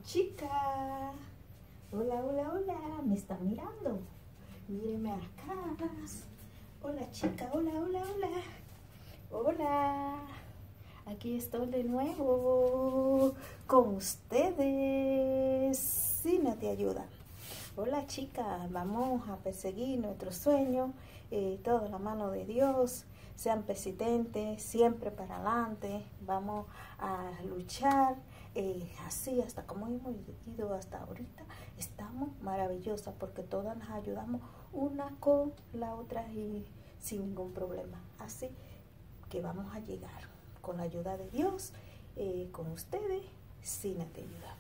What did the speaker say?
chica. Hola, hola, hola. Me está mirando. Míreme acá. Hola, chica. Hola, hola, hola. Hola. Aquí estoy de nuevo con ustedes. Sina te ayuda. Hola, chica. Vamos a perseguir nuestro sueño. Todo en la mano de Dios. Sean persistentes, siempre para adelante. Vamos a luchar. Así hasta como hemos ido hasta ahorita, estamos maravillosas porque todas nos ayudamos una con la otra y sin ningún problema. Así que vamos a llegar con la ayuda de Dios, con ustedes, Sina te ayuda.